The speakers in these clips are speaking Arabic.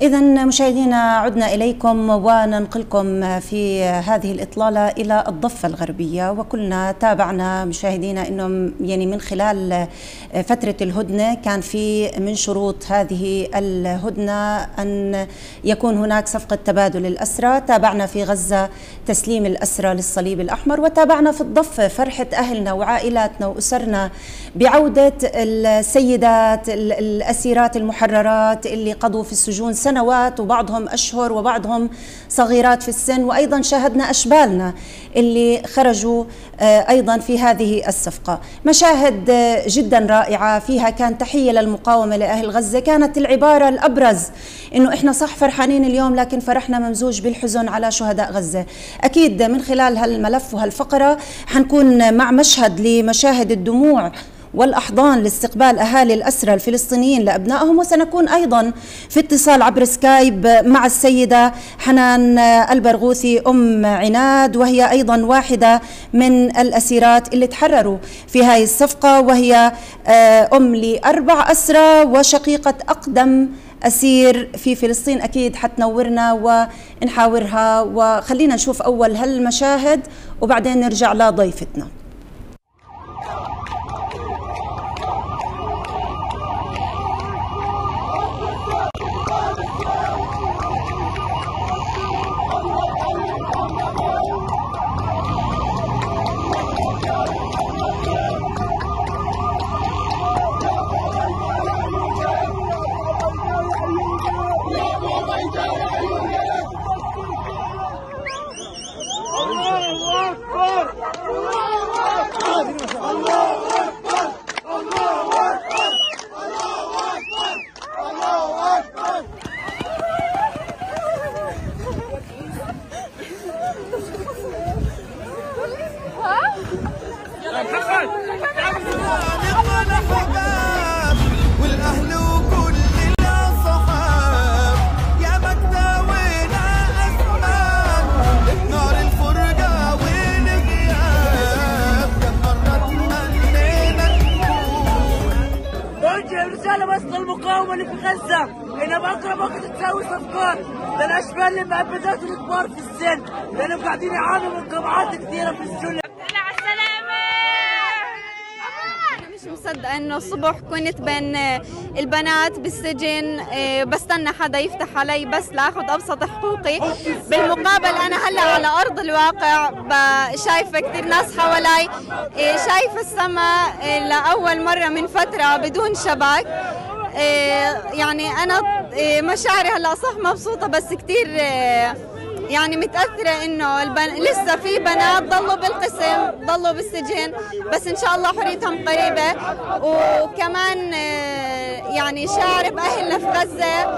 إذا مشاهدينا عدنا إليكم وننقلكم في هذه الإطلالة إلى الضفة الغربية، وكلنا تابعنا مشاهدينا أنه يعني من خلال فترة الهدنة كان في من شروط هذه الهدنة أن يكون هناك صفقة تبادل الأسرى. تابعنا في غزة تسليم الأسرى للصليب الأحمر، وتابعنا في الضفة فرحة أهلنا وعائلاتنا وأسرنا بعودة السيدات الأسيرات المحررات اللي قضوا في السجون سنوات وبعضهم أشهر وبعضهم صغيرات في السن، وأيضا شاهدنا أشبالنا اللي خرجوا أيضا في هذه الصفقة. مشاهد جدا رائعة فيها كان تحية للمقاومة لأهل غزة. كانت العبارة الأبرز إنه إحنا صح فرحانين اليوم لكن فرحنا ممزوج بالحزن على شهداء غزة. أكيد من خلال هالملف وهالفقرة حنكون مع مشهد لمشاهد الدموع والأحضان لاستقبال أهالي الأسرى الفلسطينيين لأبنائهم، وسنكون أيضا في اتصال عبر سكايب مع السيدة حنان البرغوثي أم عناد، وهي أيضا واحدة من الأسيرات اللي تحرروا في هاي الصفقة، وهي أم ل4 أسرى وشقيقة أقدم أسير في فلسطين. أكيد حتنورنا ونحاورها، وخلينا نشوف أول هالمشاهد وبعدين نرجع لضيفتنا. المقاومة اللي في غزة هنا بأقرب وقت تساوي صفقات للأشبال اللي مأبدات الكبار في السن، لأنهم قاعدين يعانوا من قمعات كثيرة في السن. مش مصدقة انه الصبح كنت بين البنات بالسجن بستنى حدا يفتح علي بس لاخذ ابسط حقوقي. بالمقابل انا هلا على ارض الواقع شايفه كثير ناس حوالي، شايفه السماء لاول مره من فتره بدون شبك. يعني انا مشاعري هلا صح مبسوطه بس كثير يعني متأثرة إنه لسه في بنات ضلوا بالقسم ضلوا بالسجن، بس إن شاء الله حريتهم قريبة. وكمان يعني شعر بأهلنا في غزة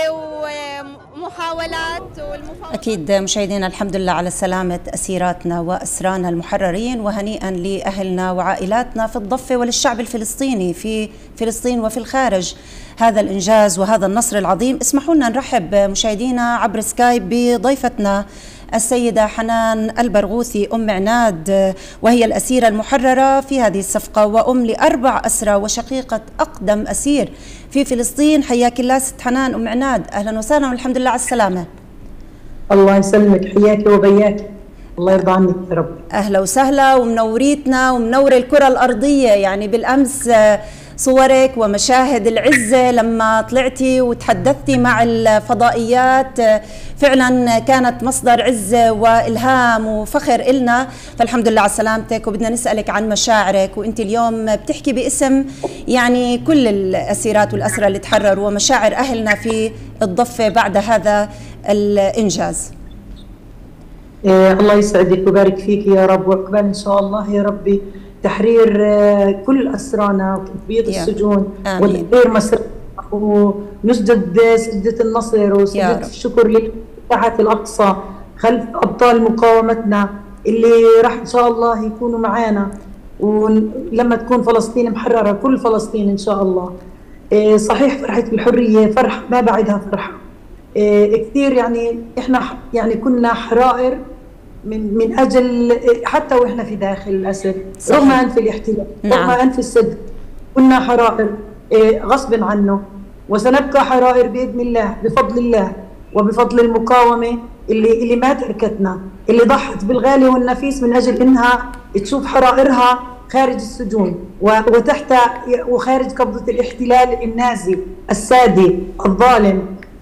ومحاولات أكيد مشاهدينا الحمد لله على سلامة أسيراتنا وأسرانا المحررين، وهنيئا لأهلنا وعائلاتنا في الضفة وللشعب الفلسطيني في فلسطين وفي الخارج هذا الإنجاز وهذا النصر العظيم. اسمحوا لنا نرحب مشاهدينا عبر سكايب بضيفتنا السيدة حنان البرغوثي أم عناد، وهي الأسيرة المحررة في هذه الصفقة وأم ل4 أسرى وشقيقة أقدم أسير في فلسطين. حياك الله ست حنان أم عناد، أهلا وسهلا والحمد لله على السلامة. الله يسلمك، حياك وبياك، الله يرضى عنك يا رب. أهلا وسهلا ومنوريتنا ومنور الكرة الأرضية. يعني بالأمس صورك ومشاهد العزة لما طلعتي وتحدثتي مع الفضائيات فعلا كانت مصدر عزة وإلهام وفخر إلنا، فالحمد لله على سلامتك. وبدنا نسألك عن مشاعرك، وإنت اليوم بتحكي باسم يعني كل الأسيرات والأسرى اللي تحرروا ومشاعر أهلنا في الضفة بعد هذا الإنجاز. الله يسعدك ويبارك فيك يا رب، وعقبال إن شاء الله يا ربي تحرير كل أسرانا وتثبيت السجون وتحرير مصر، ونسجد سجدة النصر وسجدة الشكر لفتحة الأقصى خلف أبطال مقاومتنا اللي راح إن شاء الله يكونوا معانا، ولما تكون فلسطين محررة كل فلسطين إن شاء الله. صحيح فرحة الحرية فرحة ما بعدها فرحة كثير. يعني إحنا يعني كنا حرائر من أجل حتى وإحنا في داخل الأسر، رغم أنف الاحتلال رغم أنف السجن كنا حرائر غصب عنه. وسنبقى حرائر بإذن الله، بفضل الله وبفضل المقاومة اللي ما تركتنا، اللي ضحت بالغالي والنفيس من أجل إنها تشوف حرائرها خارج السجون وتحت وخارج قبضة الاحتلال النازي السادي الظالم.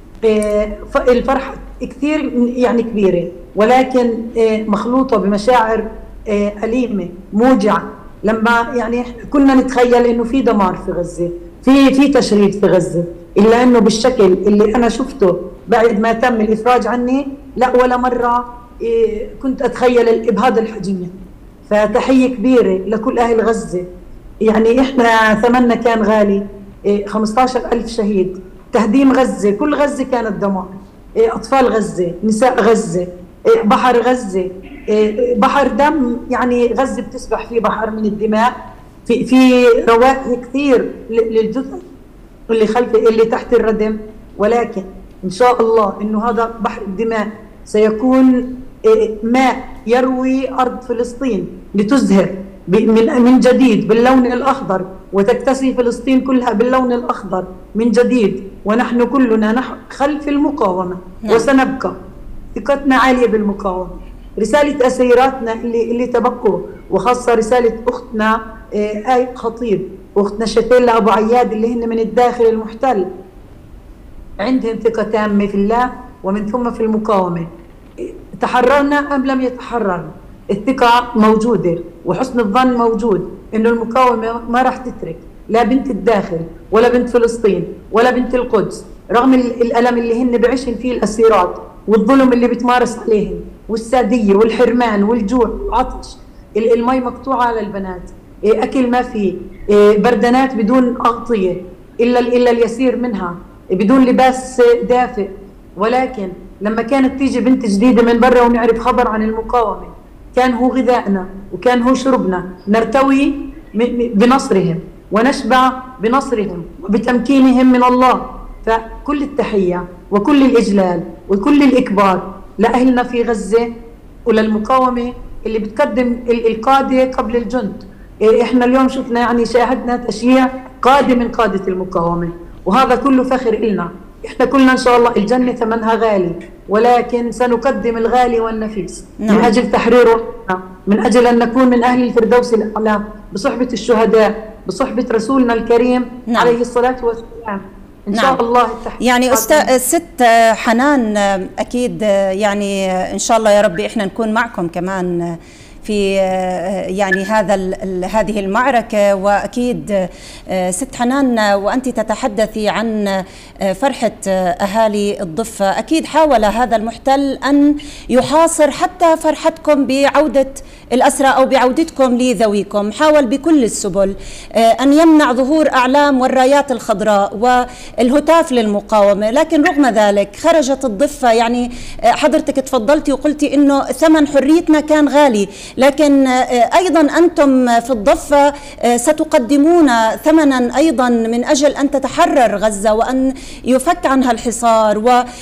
الفرحة كثير يعني كبيرة، ولكن مخلوطة بمشاعر أليمة موجعة. لما يعني احنا كنا نتخيل انه في دمار في غزة، في تشريد في غزة، الا انه بالشكل اللي انا شفته بعد ما تم الافراج عني، لا ولا مرة كنت اتخيل بهذا الحجم. فتحية كبيرة لكل اهل غزة. يعني احنا ثمننا كان غالي، 15,000 شهيد، تهديم غزة، كل غزة كانت دمار، اطفال غزة، نساء غزة، بحر غزة، بحر دم. يعني غزة بتسبح في بحر من الدماء، في روائح كثير للجثث اللي تحت الردم. ولكن ان شاء الله انه هذا بحر الدماء سيكون ماء يروي ارض فلسطين لتزهر من جديد باللون الاخضر، وتكتسي فلسطين كلها باللون الاخضر من جديد، ونحن كلنا خلف المقاومة. وسنبقى، ثقتنا عالية بالمقاومة. رسالة أسيراتنا اللي تبقوا، وخاصة رسالة أختنا آية خطيب وأختنا شتيلة أبو عياد اللي هن من الداخل المحتل، عندهم ثقة تامة في الله ومن ثم في المقاومة. تحررنا أم لم يتحررنا، الثقة موجودة وحسن الظن موجود إنه المقاومة ما راح تترك لا بنت الداخل ولا بنت فلسطين ولا بنت القدس، رغم الألم اللي هن بعيشن فيه الأسيرات والظلم اللي بتمارس عليهم والسادية والحرمان والجوع والعطش، المي مقطوعة على البنات، أكل ما فيه، بردانات بدون أغطية إلا اليسير منها، بدون لباس دافئ. ولكن لما كانت تيجي بنت جديدة من برا ونعرف خبر عن المقاومة، كان هو غذائنا وكان هو شربنا، نرتوي بنصرهم ونشبع بنصرهم وبتمكينهم من الله. فكل التحية وكل الإجلال وكل الإكبار لأهلنا في غزة وللمقاومة اللي بتقدم القادة قبل الجند. إحنا اليوم شفنا يعني شاهدنا تشييع قادة من قادة المقاومة، وهذا كله فخر إلنا. إحنا كلنا إن شاء الله الجنة ثمنها غالي، ولكن سنقدم الغالي والنفيس من أجل تحريره، من أجل أن نكون من أهل الفردوس الأعلى بصحبة الشهداء، بصحبة رسولنا الكريم عليه الصلاة والسلام. إن شاء الله يعني ست حنان، أكيد يعني إن شاء الله يا ربي إحنا نكون معكم كمان في يعني هذه المعركة. وأكيد ست حنان وأنت تتحدثي عن فرحة أهالي الضفة، أكيد حاول هذا المحتل أن يحاصر حتى فرحتكم بعودة الأسرى أو بعودتكم لذويكم، حاول بكل السبل أن يمنع ظهور أعلام والرايات الخضراء والهتاف للمقاومة. لكن رغم ذلك خرجت الضفة، يعني حضرتك تفضلتي وقلتي إنه ثمن حريتنا كان غالي، لكن أيضا أنتم في الضفة ستقدمون ثمنا أيضا من أجل أن تتحرر غزة وأن يفك عنها الحصار،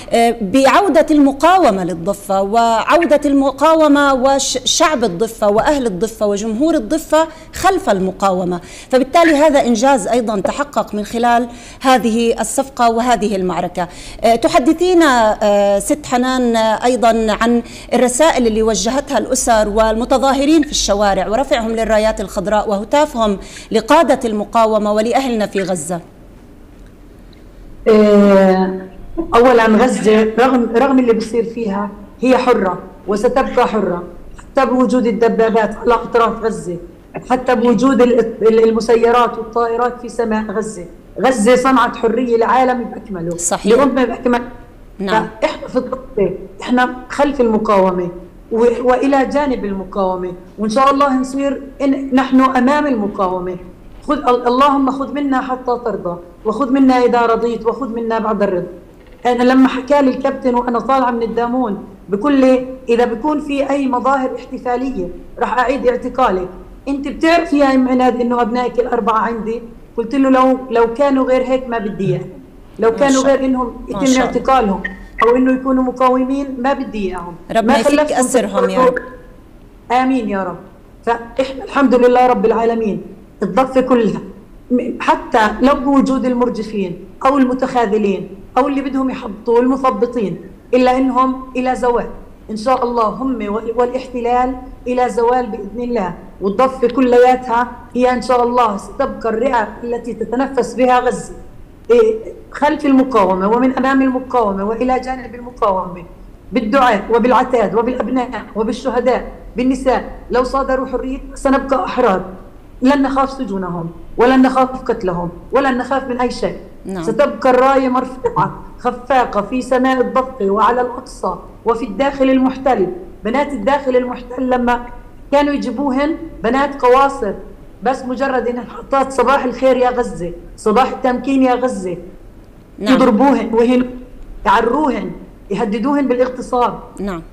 وبعودة المقاومة للضفة وعودة المقاومة وشعب الضفة وأهل الضفة وجمهور الضفة خلف المقاومة. فبالتالي هذا إنجاز أيضا تحقق من خلال هذه الصفقة وهذه المعركة. تحدثينا ست حنان أيضا عن الرسائل اللي وجهتها الأسر والمتظاهرين في الشوارع ورفعهم للرايات الخضراء وهتافهم لقادة المقاومة ولأهلنا في غزة. أولا غزة رغم اللي بيصير فيها هي حرة وستبقى حرة، حتى بوجود الدبابات على أطراف غزة، حتى بوجود المسيرات والطائرات في سماء غزة. غزة صنعت حرية العالم بأكمله، صحيح، لأمة بأكمله. نعم. إحنا في الضفة، إحنا خلف المقاومة وإلى جانب المقاومة، وإن شاء الله نصير نحن أمام المقاومة. اللهم خذ منا حتى ترضى، وخذ منا إذا رضيت، وخذ منا بعد الرضا. أنا لما حكى لي الكابتن وأنا طالعة من الدامون بقول لي إذا بكون في أي مظاهر احتفالية راح أعيد اعتقالك. أنت بتعرفي يا أم عناد إنه أبنائك الأربعة عندي؟ قلت له لو كانوا غير هيك ما بدي إياهم، لو كانوا غير إنهم يتم اعتقالهم أو إنه يكونوا مقاومين ما بدي إياهم. ربنا يفك أسرهم يا رب. آمين يا رب. فإحنا الحمد لله رب العالمين الضفة كلها حتى لو بوجود المرجفين أو المتخاذلين أو اللي بدهم يحبطوا المثبطين، إلا إنهم إلى زوال إن شاء الله، هم والاحتلال إلى زوال بإذن الله. والضفة كلياتها هي إن شاء الله ستبقى الرئة التي تتنفس بها غزة خلف المقاومة ومن أمام المقاومة وإلى جانب المقاومة، بالدعاء وبالعتاد وبالأبناء وبالشهداء بالنساء. لو صادروا حرية سنبقى أحرار، لن نخاف سجونهم ولن نخاف قتلهم ولن نخاف من أي شيء. نعم. ستبقى الراية مرفوعة خفاقة في سماء الضفة وعلى الأقصى وفي الداخل المحتل. بنات الداخل المحتل لما كانوا يجيبوهن بنات قواصر، بس مجرد إن حطات صباح الخير يا غزة، صباح التمكين يا غزة، نعم. يضربوهن وهن يعروهن، يهددوهن بالاغتصاب. نعم.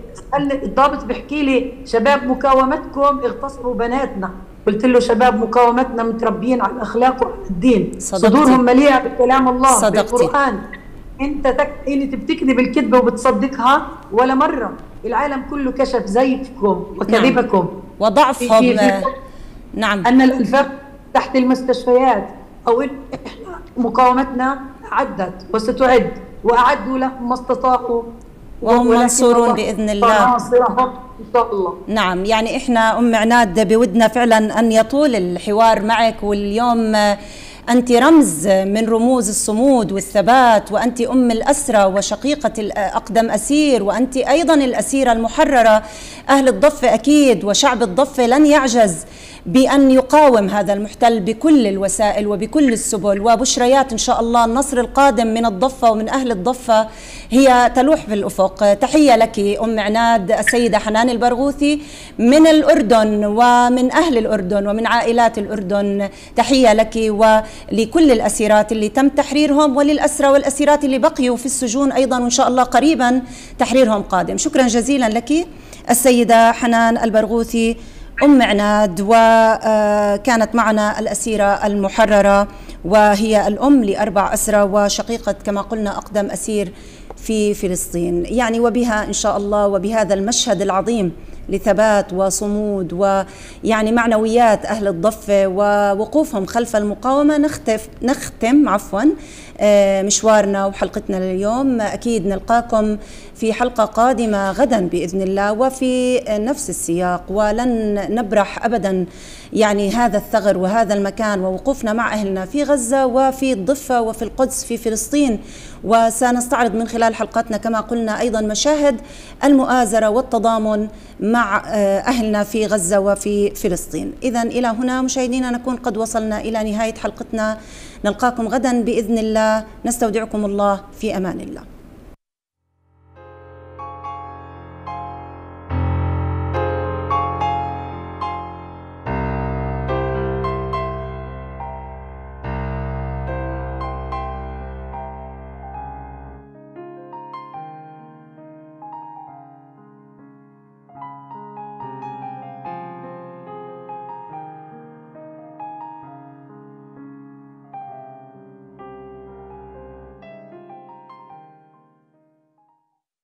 الضابط بيحكي لي شباب مقاومتكم اغتصبوا بناتنا، قلت له شباب مقاومتنا متربيين على الاخلاق وعلى الدين، صدورهم مليئه بكلام الله صدقتي. بالقران. انت بتكذب الكذبه وبتصدقها ولا مره. العالم كله كشف زيفكم وكذبكم، نعم. وضعفهم. نعم. ان الانفاق تحت المستشفيات، او احنا مقاومتنا عدت وستعد واعدوا لهم ما استطاعوا وهم منصورون بإذن الله إن شاء الله. نعم. يعني إحنا أم عناد بودنا فعلا أن يطول الحوار معك، واليوم أنت رمز من رموز الصمود والثبات، وأنت أم الأسرى وشقيقة أقدم أسير، وأنت أيضا الأسيرة المحررة. أهل الضفة أكيد وشعب الضفة لن يعجز بأن يقاوم هذا المحتل بكل الوسائل وبكل السبل، وبشريات إن شاء الله النصر القادم من الضفة ومن أهل الضفة هي تلوح في الأفق. تحية لك أم عناد السيدة حنان البرغوثي من الأردن ومن أهل الأردن ومن عائلات الأردن. تحية لك ولكل الأسيرات اللي تم تحريرهم، وللأسرى والأسيرات اللي بقيوا في السجون أيضا، وإن شاء الله قريبا تحريرهم قادم. شكرا جزيلا لك السيدة حنان البرغوثي أم عناد، وكانت معنا الأسيرة المحررة، وهي الأم ل4 أسرى وشقيقة كما قلنا أقدم أسير في فلسطين. يعني وبها إن شاء الله وبهذا المشهد العظيم لثبات وصمود ويعني معنويات أهل الضفة ووقوفهم خلف المقاومة نختم مشوارنا وحلقتنا لليوم. أكيد نلقاكم في حلقة قادمة غدا بإذن الله وفي نفس السياق، ولن نبرح أبدا يعني هذا الثغر وهذا المكان ووقوفنا مع أهلنا في غزة وفي الضفة وفي القدس في فلسطين. وسنستعرض من خلال حلقاتنا كما قلنا أيضا مشاهد المؤازرة والتضامن مع أهلنا في غزة وفي فلسطين. إذن إلى هنا مشاهدينا نكون قد وصلنا إلى نهاية حلقتنا. نلقاكم غدا بإذن الله، نستودعكم الله في أمان الله.